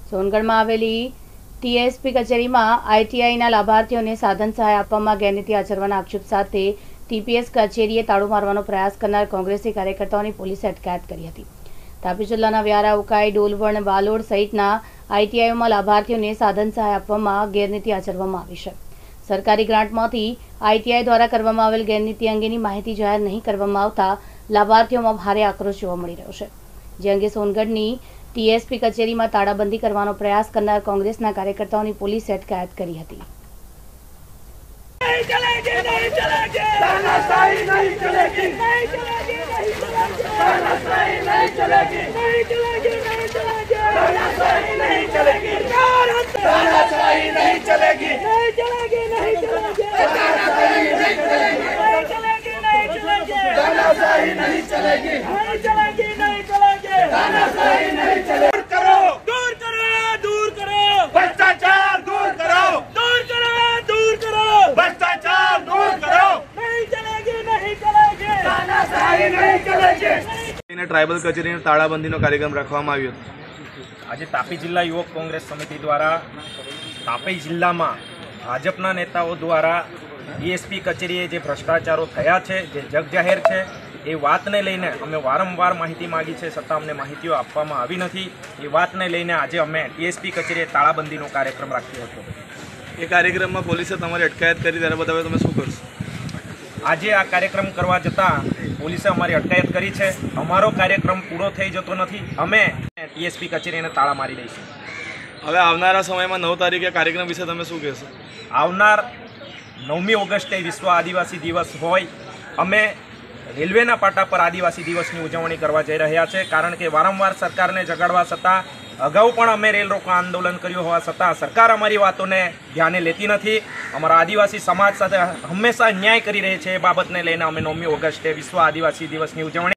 સોનગઢમાં આવેલી ટીએસપી કચેરીમાં આઈટીઆઈના લાભાર્થીઓને સાધન સહાય આપવામાં ગેરરીતિ આચરવાના આક્ષેપ સાથે ટીપીએસ કચેરીએ તાળું મારવાનો પ્રયાસ કરનાર કોંગ્રેસી કાર્યકર્તાઓની પોલીસે અટકાયત કરી હતી। તાપી જિલ્લાના વ્યારા, ઉકાઈ, ડોલવણ, વાલોડ સહિતના આઈટીઆઈઓમાં લાભાર્થીઓને સાધન સહાય આપવામાં ગેરરીતિ આચરવામાં આવી છે। સરકારી ગ્રાન્ટમાંથી આઈટીઆઈ દ્વારા કરવામાં આવેલ ગેરરીતિ અંગેની માહિતી જાહેર નહીં કરવામાં આવતા લાભાર્થીઓમાં ભારે આક્રોશ જોવા મળી રહ્યો છે, જે અંગે સોનગઢની ટીએસપી કચેરીમાં તાળાબંધી કરવાનો પ્રયાસ કરનાર કોંગ્રેસના કાર્યકર્તાઓની પોલીસે અટકાયત કરી હતી। ट्राइबल कचेरी ताड़ाबंदी कार्यक्रम रखवामां आव्यो। आज तापी जिला युवक कांग्रेस समिति द्वारा तापी जिला में भाजपा नेताओं द्वारा टीएसपी कचेरीए जे भ्रष्टाचारों थया छे, जे जग जाहेर छे, ए वात ने लईने अमे वारंवार माहिती मांगी छे, छतां अमने माहितीओ आपवामां आवी नथी। ए वात ने लईने आज अमे टीएसपी कचेरीए ताळाबंधीनो कार्यक्रम राख्यो हतो। ए कार्यक्रम में पोलीसे तमारी अटकायत करी, त्यारे बदले तमे शुं करशो? આજે આ કાર્યક્રમ કરવા જતાં પોલીસે અમારી અટકાયત કરી છે। અમારો કાર્યક્રમ પૂરો થઈ જતો નથી, અમે ટીએસપી કચેરીને તાળા મારી દઈશું। હવે આવનારા સમયમાં 9 તારીખે કાર્યક્રમ વિશે તમે શું કહેશો? આવનાર 9મી ઓગસ્ટે વિશ્વ આદિવાસી દિવસ હોય, અમે રેલવેના પાટા પર આદિવાસી દિવસની ઉજવણી કરવા જઈ રહ્યા છે, કારણ કે વારંવાર સરકારને જગાડવા છતાં અગાઉ પણ અમે રેલ રોકો આંદોલન કર્યું હોવા છતાં સરકાર અમારી વાતોને ધ્યાને લેતી નથી। અમારા આદિવાસી સમાજ સાથે હંમેશા ન્યાય કરી રહી છે। એ બાબતને લઈને અમે 9મી ઓગસ્ટે વિશ્વ આદિવાસી દિવસની ઉજવણી